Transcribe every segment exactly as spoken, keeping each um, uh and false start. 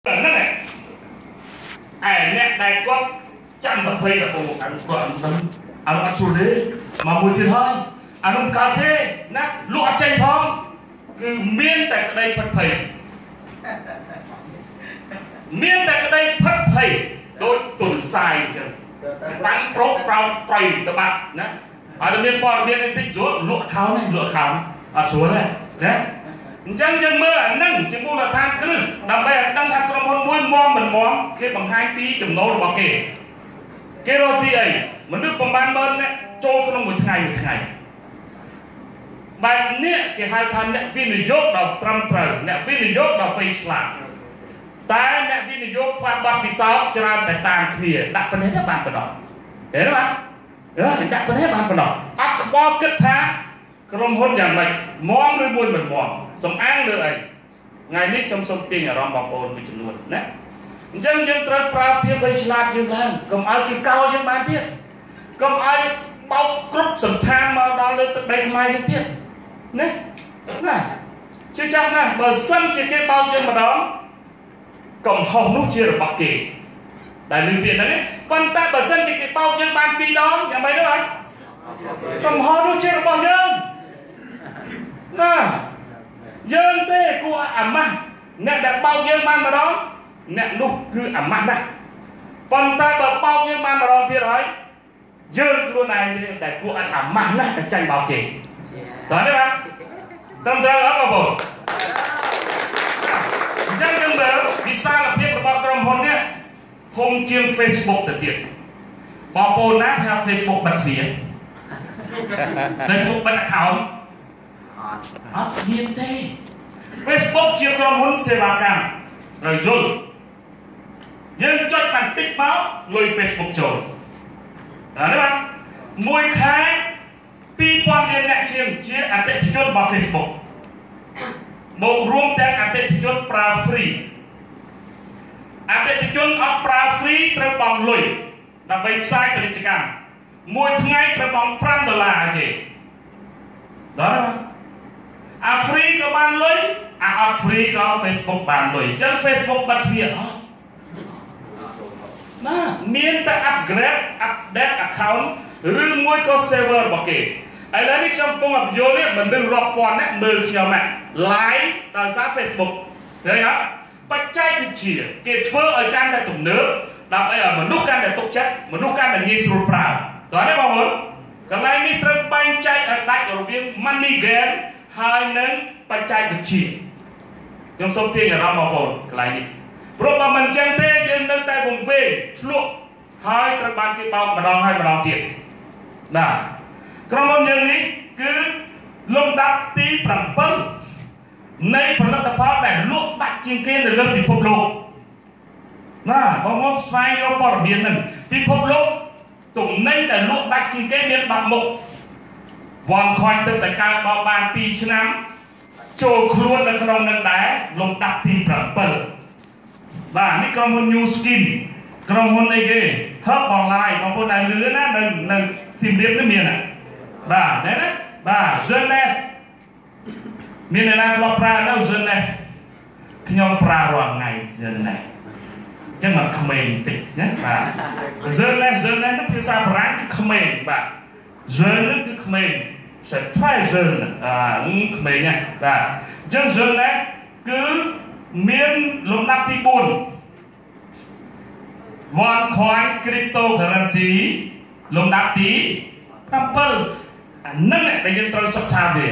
ហ្នឹងឯអ្នកដែលគាត់ចាំប្រភេទរបស់អានោះគាត់មិនអានោះអត់ស្រួលទេមកមួយទៀតហើយអានោះកើតទេណាលក់អត់ចេញផងគឺមានតែក្តីផិតភ័យមានតែក្តីផិតភ័យដូចទុនសាយអញ្ចឹងបាំងប្រុសប្រោតប្រៃទៅបាត់ណាអត់មានព័ត៌មានអីតិចស្រួលលក់ខោនេះលក់ខោអត់ស្រួលទេណាអញ្ចឹងយើងមើលអាហ្នឹងជាមូលដ្ឋានគ្រឹះដើម្បីឲ្យដឹងថាក្រុមហ៊ុនមួយមមមិនមមគេបង្ហាញពីចំណូលរបស់គេគេរកស៊ីអីមនុស្សប្រមាណម៉ឺនអ្នកចូលក្នុងមួយថ្ងៃមួយថ្ងៃបែបនេះគេហៅថាអ្នកវិនិយោគដល់ត្រឹមត្រូវអ្នកវិនិយោគដល់វៃឆ្លាតតែអ្នកវិនិយោគខ្វះបទពិសោធន៍ច្រើនតែតាមគ្នាដាក់ប៉ុណ្ណេះទៅបានប៉ុណ្ណោះឃើញទេបាទអឺដាក់ប៉ុណ្ណេះបានប៉ុណ្ណោះអត់ខ្វល់គិតថាក្រុមហ៊ុនយ៉ាងម៉េចមមឬមួយមិនមមសំអាងលើអីថ្ងៃនេះខ្ញុំសូមទាញអារម្មណ៍បងប្អូនមួយចំនួនណាអញ្ចឹងយើងត្រូវប្រើភាពវៃឆ្លាតយើងឡើងកុំឲ្យគេកោយើងបានទៀតកុំឲ្យបោកគ្រប់សន្តានមកដល់លើទឹកដីខ្មែរយើងទៀតណាណាជឿចាំណាបើសិនជាគេបោកយើងម្ដងកំហុសនោះជារបស់គេដែលលើពាក្យហ្នឹងប៉ុន្តែបើសិនជាគេបោកយើងបានពីរដងយ៉ាងម៉េចទៅហើយកំហុសនោះជារបស់យើងណាយើងទេគួរអាម៉ាស់អ្នកដែលបោកយើងបានម្ដងអ្នកនោះគឺអាម៉ាស់ណាស់ប៉ុន្តែបើបោកយើងបានម្ដងទៀតហើយយើងខ្លួនឯងទេដែលគួរឲ្យអាម៉ាស់ណាស់តែចាញ់បោកគេតើទេបាទត្រឹមត្រូវអត់បងប្អូនអញ្ចឹងយើងមើលវិសាលភាពរបស់ក្រុមហ៊ុននេះធំជាង Facebook ទៅទៀតបងប្អូនណាថា Facebook បិទទ្វារ Facebook បិទ account អត់មានទេ Facebook ជាក្រុមហ៊ុនសេវាកម្មត្រូវយល់យើងចុចបន្តិចមកលុយ Facebook ចូលដល់ទេបាទមួយខែពីរពាន់លានអ្នកជាងជាអតិថិជនរបស់ Facebook បូករួមទាំងអតិថិជនប្រើ free អតិថិជនអត់ប្រើ free ត្រូវបង់លុយដើម្បីផ្សាយពាណិជ្ជកម្មមួយថ្ងៃត្រូវបង់ប្រាំដុល្លារឲ្យគេដល់ទេអា free ក៏បានលុយអាអត់ free ក៏ Facebook បានលុយអញ្ចឹង Facebook បិទទ្វារអត់ណាមានតែ upgrade update account ឬមួយក៏ server របស់គេឥឡូវនេះខ្ញុំកំពុងបញ្យល់នេះមនុស្សរាប់ពាន់អ្នកមើលខ្ញុំណា live ដោយសារ Facebook ឃើញអត់បច្ចេកវិទ្យាគេធ្វើឲ្យកាន់តែទំនើបដើម្បីឲ្យមនុស្សកាន់តែទុកចិត្តមនុស្សកាន់តែងាយស្រួលប្រើតើទេបងប្អូនកន្លែងនេះត្រូវបែងចែកឲ្យដាច់រវាង money game ហើយនឹងបច្ចេកវិទ្យាខ្ញុំសូមទាញអារម្មណ៍បងប្អូនកន្លែងនេះព្រោះបើមិនចឹងទេយើងនៅតែវង្វេងឆ្លក់ហើយត្រូវបានគេបោកម្ដងហើយម្ដងទៀតណាក្រុមហ៊ុនយើងនេះគឺលំដាប់ទីប្រាំពីរនៃផលិតផលដែលលក់ដាច់ជាងគេនៅលើពិភពលោកណាបងប្អូនស្វែងរកព័ត៌មានហ្នឹងពិភពលោកទំនិញដែលលក់ដាច់ជាងគេមានដប់មុខវ៉ាន់ខុញទៅតែកើតមកបានពីរឆ្នាំចូលខ្លួននៅក្នុងនឹងដែរលំដាប់ទីប្រាំពីរបាទនេះក្រុមហ៊ុន New Skin ក្រុមហ៊ុនអីគេ Hub Online បងប្អូនដែលលឺណានៅនៅទីរៀបនេះមានណាបាទណែណាបាទ Zenet មានអ្នកណាធ្លាប់ប្រើនៅ Zenet ខ្ញុំប្រើរាល់ថ្ងៃ Zenet អញ្ចឹងមកក្មេងតិចណាបាទ Zenet Zenet នោះភាសាបារាំងគឺក្មេងបាទ Zenet គឺក្មេងc'est très jeune អឺក្មេងណាបាទអញ្ចឹង Zenet គឺមានលំដាប់ទីបួន OneCoin Cryptocurrency លំដាប់ទីប្រាំពីរអានឹងដែលយើងត្រូវសិក្សាវា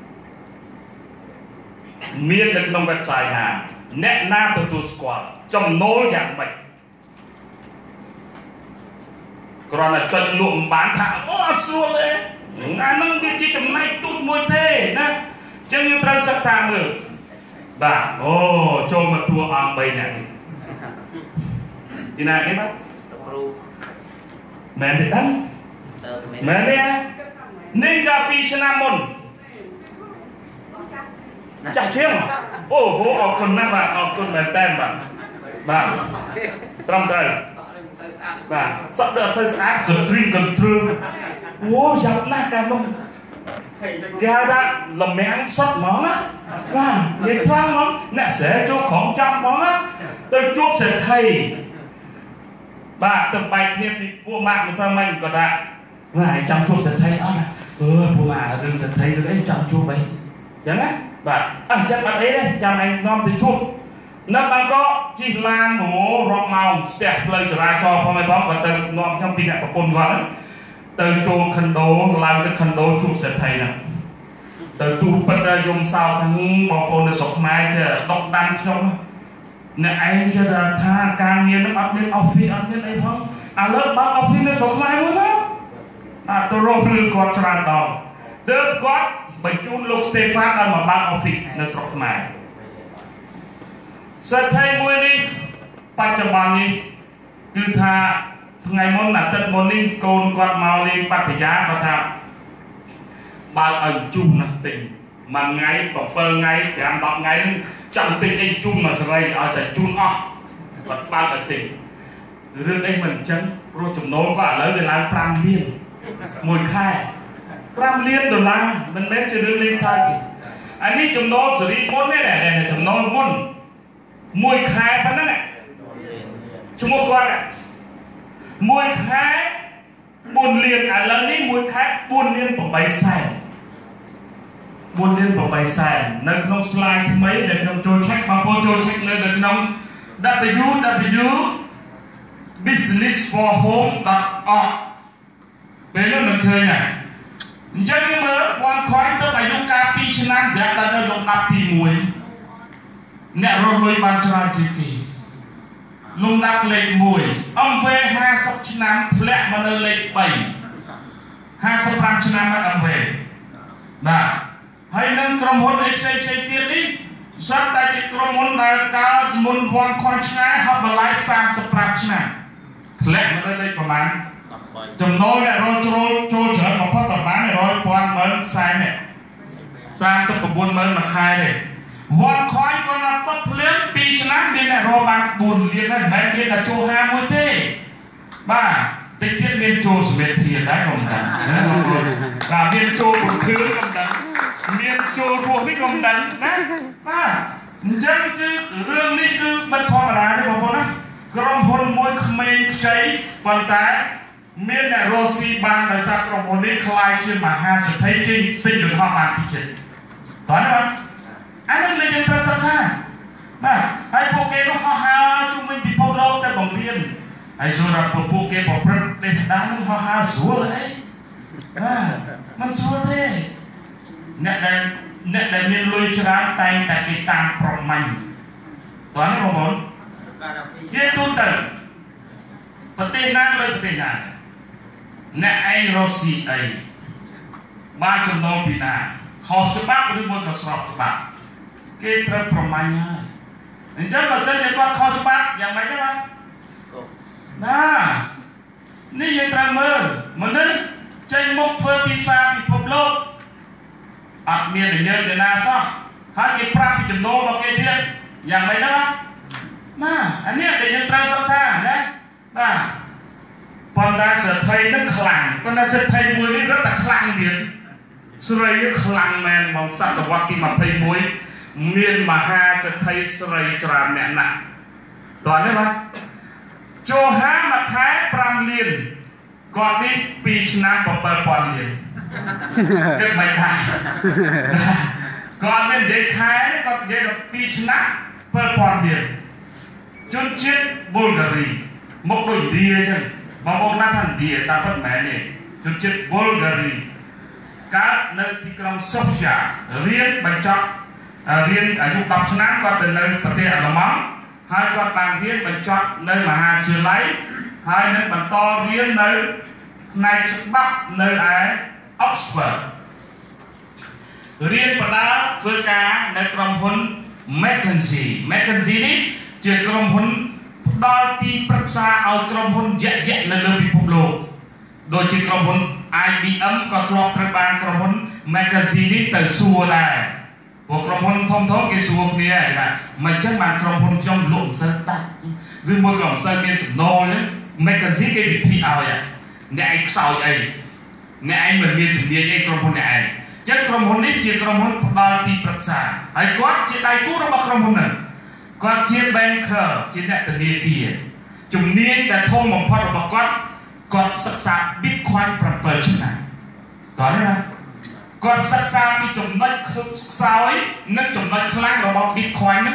មាននៅក្នុង website ណាអ្នកណាទទួលស្គាល់ចំណូលយ៉ាងម៉េចគ្រាន់តែចុចលក់មិនបានថាអូអត់ស្រួលទេអានឹងវាជាចំណែកទូចមួយទេណាអញ្ចឹងយើងត្រូវសិក្សាមើលបាទអូចូលមកទួអង្គបីនាក់នេះពីណាគេបាទគ្រូមែនទេដឹងមែនទេនេះកាលពីឆ្នាំមុនចាស់ជាងអូហូអរគុណណាស់បាទអរគុណមែនតើបាទបាទត្រឹមត្រូវបាទសក់ដល់អត់សូវស្អាតកន្ទ្រីងកន្ទ្រឹងអូយ៉ាប់ណាស់កាលនោះគេហៅថាលំមាំងសុតហ្មងណាបាទនិយាយខ្លាំងហ្មងអ្នកស្រែចូលក្រុមចាំហ្មងណាទៅជួបសេដ្ឋីបាទទៅបែកគ្នាពីពួកម៉ាក់មិនសើមិនក៏ថាណាឯងចង់ជួបសេដ្ឋីអត់ណាអឺពួកម៉ាក់រឿងសេដ្ឋីរឿងអីចង់ជួបអីចឹងណាបាទអញ្ចឹងអត់អីទេចាំឯងនាំទៅជួបនៅបានក៏ជិះឡានមករាប់ម៉ោងស្ទះផ្លូវចរាចរណ៍ផងឯងផងក៏ទៅនាំខ្ញុំពីអ្នកប្រពន្ធគាត់ទៅចូលខុនដូឡើងទៅខុនដូជួបសេដ្ឋីហ្នឹងទៅទូពិតយំសោកទាំងបងប្អូននៅស្រុកខ្មែរចេះដកដាំខ្ញុំអ្នកឯងចេះថាការងារនឹងអត់មាន office អត់មានអីផងឥឡូវបើ office នៅស្រុកខ្មែរមួយមកអត់ទៅរកព្រឺគាត់ច្រើនដងទើបគាត់បញ្ជូនលោក Stefan ដល់មកបើក office នៅស្រុកខ្មែរសេដ្ឋីមួយនេះបច្ចុប្បន្ននេះគឺថាថ្ងៃមុនអាទិត្យមុននេះកូនគាត់មកលេងបត្យាគាត់ថាបើកឲ្យជុំណាស់ទិញមួយថ្ងៃbảyថ្ងៃ ប្រាំ ដប់ថ្ងៃនឹងចង់ទិញអីជុំមកស្រីឲ្យតែជូនអស់គាត់បើកឲ្យទិញរឿងអីមិនអញ្ចឹងព្រោះចំណូលគាត់ឥឡូវវាឡើងប្រាំលានមួយខែប្រាំលានដុល្លារមិនមែនជារឿងលេងសើចទេអានេះចំណូលសេរីមុនទេតែចំណូលមុនមួយខែប៉ុណ្ណឹងឈ្មោះគាត់មួយខែបួនលានឥឡូវនេះមួយខែបួនលានប្រាំសែនបួនលានប្រាំសែននៅក្នុង slide ថ្មីដែលខ្ញុំចូល check បងប្អូនចូល check នៅក្នុង w w w business for home dot org ពេលនោះមិនឃើញហ่ะអញ្ចឹងមើលពាន់ខ້ອຍទៅអាយុកាលពីរឆ្នាំស្រាប់តែនៅលំដាប់ទីមួយអ្នករស់លុយបានច្រើនជាងគេលំដាប់លេខមួយអំវេห้าสิบឆ្នាំធ្លាក់មកនៅលេខបីห้าสิบห้าឆ្នាំមកអំវេបាទហើយនឹងក្រុមហ៊ុនអីផ្សេងផ្សេងទៀតនេះសិតតែជាក្រុមហ៊ុនដែលកើតមុនពាន់ខ້ອຍឆ្ងាយហប់បន្លាយសាមសិបប្រាំឆ្នាំធ្លាក់មកនៅលេខប្រមាណចំណូលអ្នករកចូលចូលច្រើនបំផុតប្រមាណ100,000ម៉ឺនសែននេះសាមសិប៩ម៉ឺនមួយខែទេវត្តខ້ອຍក៏ដល់ពុតភ្លាមពីរឆ្នាំមានអ្នករកបានបួនលានហើយមិនមែនមានតែចូលហាមួយទេបាទតិចទៀតមានចូលសមិទ្ធធានដែរក៏មិនដឹងណាបងប្អូនបាទមានចូលបុគ្គលក៏មិនដឹងមានចូលពោះនេះក៏មិនដឹងណាបាទអញ្ចឹងគឺរឿងនេះគឺមិនធម្មតាទេបងប្អូនណាក្រុមហ៊ុនមួយក្មេងខ្ចីប៉ុន្តែមានអ្នករកស៊ីបានដោយសារក្រុមហ៊ុននេះខ្លាយជាមហាសេដ្ឋីជាងទិញយន្តហោះបានទីចិត្តតើណាអានេះលេខយើងត្រូវសិក្សាបាទហើយពួកគេនោះហោះហើរជុំវិញពិភពលោកតែបង្រៀនហើយសូមរាប់ពួកគេប្រព្រឹត្តលេខដានហោះហើរស្រួលអីបាទមិនស្រួលទេអ្នកដែលអ្នកដែលមានលុយច្រើនតែងតែគេតាមប្រមាញ់តើណាបងប្អូនជាទូទៅប្រទេសណាលើប្រទេសណាអ្នកឯងរស់ស៊ីអីបានចំណូលពីណាខុសច្បាប់ឬមួយក៏ស្របច្បាប់គេត្រូវប្រមាញ់ហើយអញ្ចឹងបើសិនជាគាត់ខុសច្បាប់យ៉ាងម៉េចទេបាទណានេះយើងត្រូវមើលមនុស្សចេញមុខធ្វើទីផ្សារពិភពលោកអត់មានញើសទេណាសោះហើយគេប្រាប់ពីចំណូលរបស់គេទៀតយ៉ាងម៉េចទេបាទណាអានេះដែលយើងត្រូវសិក្សាណាបាទប៉ុន្តែសេដ្ឋីនឹងខ្លាំងប៉ុន្តែសេដ្ឋីមួយនេះរត់តែខ្លាំងទៀតស្រីខ្លាំងមែនមកសតវត្សទីยี่สิบเอ็ดមានមហាសេដ្ឋីស្រីច្រើនអ្នកណាស់ដល់នេះបាទចូលហាមួយខែប្រាំលានគាត់នេះពីរឆ្នាំbảyពាន់លានគិតមិនថាគាត់មិននិយាយខែគាត់និយាយពីរឆ្នាំbảyពាន់លានជនជាតិប៊ុលហ្គារីមកដូចឥណ្ឌាអញ្ចឹងបងប្អូនណាថាឥណ្ឌាតែប៉ុណ្ណែនេះជនជាតិប៊ុលហ្គារីកើតនៅទីក្រុងសូហ្វីយ៉ារៀនបញ្ចប់រៀនអាយុដប់ឆ្នាំគាត់ទៅនៅប្រទេសអាល្លឺម៉ង់ហើយគាត់បានរៀនបញ្ចប់នៅមហាវិទ្យាល័យហើយនឹងបន្តរៀននៅផ្នែកច្បាប់នៅឯ Oxford រៀនបណ្ដាធ្វើការនៅក្រុមហ៊ុន McKinsey McKinsey នេះជាក្រុមហ៊ុនផ្ដល់ទីប្រឹក្សាឲ្យក្រុមហ៊ុនយក្សយក្សនៅលើពិភពលោកដូចជាក្រុមហ៊ុន I B M ក៏ធ្លាប់ត្រូវបានក្រុមហ៊ុន McKinsey នេះទៅសួរដែរពួកក្រុមហ៊ុនធំធំគេសួរគ្នាថាមិនចឹងបានក្រុមហ៊ុនខ្ញុំលក់មិនសូវដាច់ឬមួយក៏មិនសូវមានចំណូលទេ McKinsey គេវិភាគឲ្យអ្នកឯងខ្សោយអីអ្នកឯងមិនមានជំនាញអីក្រុមហ៊ុនអ្នកឯងចឹងក្រុមហ៊ុននេះជាក្រុមហ៊ុនផ្ដល់ទីប្រឹក្សាហើយគាត់ជាដៃគូរបស់ក្រុមហ៊ុនហ្នឹងគាត់ជា banker ជាអ្នកធនាគារជំនាញដែលធំបំផុតរបស់គាត់គាត់សិក្សា Bitcoin 7ឆ្នាំតោះនេះណាគាត់សិក្សាពីចំណុចខ្សោយនិងចំណុចខ្លាំងរបស់ Bitcoin ហ្នឹង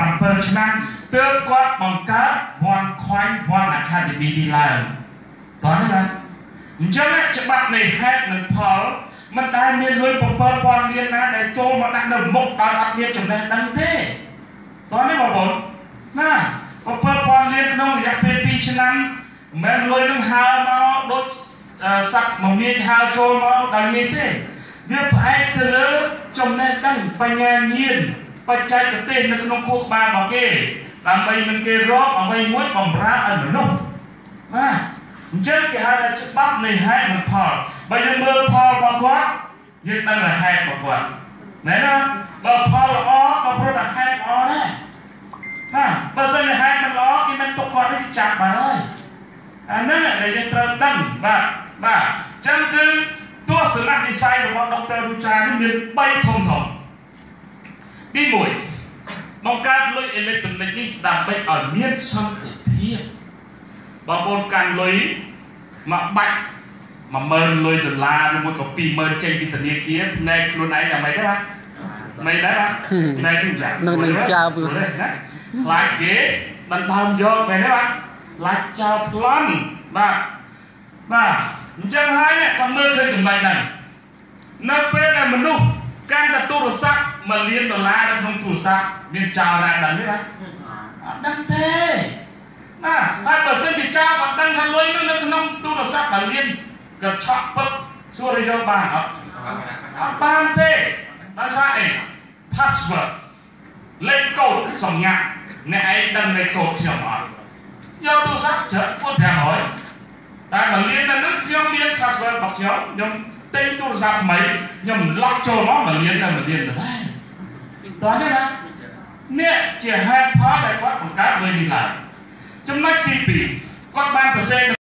7ឆ្នាំទើបគាត់បង្កើត OneCoin One Academy នេះឡើងតោះនេះណាអញ្ចឹងច្បាប់នៃហេតុនិងផលមិនដែលមានលុយ7ពាន់លានណាដែលចូលមកដាក់នៅមុខដោយអត់មានចំណេះដឹងទេតោះនេះបងប្អូនណា7ពាន់លានក្នុងរយៈពេល2ឆ្នាំមិនលុយនឹងហើមកដូចសត្វមមាញហើចូលមកដល់ងាយទេវាផ្អែកទៅលើចំណេះដឹងបញ្ញាញាណបច្ចេកទេសនៅក្នុងខួរក្បាលរបស់គេដើម្បីនឹងគេរកអ្វីមួយបំរើឲ្យមនុស្សបាទអញ្ចឹងគេហៅថាច្បាប់នៃហេតុនិងផលបើយើងមើលផលរបស់គាត់យើងដឹងថាហេតុរបស់គាត់មែនទេបើផលល្អក៏ប្រត់តែហេតុល្អដែរណាបើសិនជាហេតុមិនល្អគេមិនទុកគាត់ទេចាប់បានហើយអាហ្នឹងដែលយើងត្រូវដឹងបាទបាទអញ្ចឹងគឺទស្សនវិស័យរបស់ដុកទ័រ Rucha នេះមាន3ធំធំទី1បង្កើតលុយអេឡិចត្រូនិកនេះដើម្បីឲ្យមានសន្តិភាពបងប្អូនកាន់លុយមកបាច់មួយម៉ឺនលុយដុល្លារឬមួយក៏ពីរម៉ឺនចេញពីធនាគារណែខ្លួនឯងយ៉ាងម៉េចដែរបាទមិនដែរបាទណែខ្លួនយ៉ាងនឹងនឹងចោលណាខ្លាចគេដណ្ដើមយកមែនទេបាទខ្លាចចោលប្លន់បាទបាទអញ្ចឹងហើយក៏មើលឃើញចំណុចហ្នឹងនៅពេលដែលមនុស្សកាន់តែទូរស័ព្ទមួយលានដុល្លារនៅក្នុងទូរស័ព្ទមានចោលណាដឹងទេបាទអត់ដឹងទេណាតែបើសិនជាចោលអត់ដឹងថាលុយនៅក្នុងទូរស័ព្ទមួយលានក៏ឆក់ពឹកសួរយកបានអត់អត់បានទេដោយសារអី password លេខកូដសញ្ញាអ្នកឯងដឹងលេខកូដខ្ញុំអត់យកទូរស័ព្ទច្រើនពួតប្រាំរយតែមួយលានទៅនឹងខ្ញុំមាន password របស់ខ្ញុំខ្ញុំទិញទូរស័ព្ទថ្មីខ្ញុំឡុកចូលមកមួយលានទៅមួយលានទៅដែរតោះទេណានេះជាហេតុផលដែលគាត់បង្កើតលុយនេះឡើងចំណុចទី2គាត់បានសរសេរ